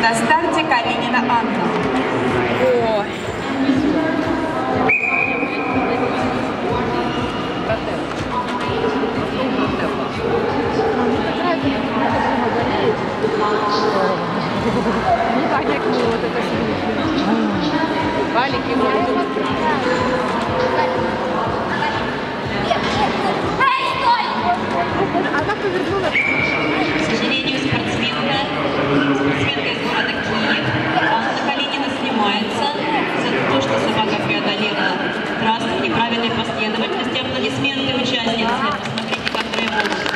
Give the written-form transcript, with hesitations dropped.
На старте Калинина Анна. О. Не так, как мы вот это валики она повернула. К сожалению, спортсменка из города Киев, Анна Калинина, снимается за то, что собака преодолела трассу в неправильной последовательности. Аплодисменты участницы. Посмотрите, как требуется.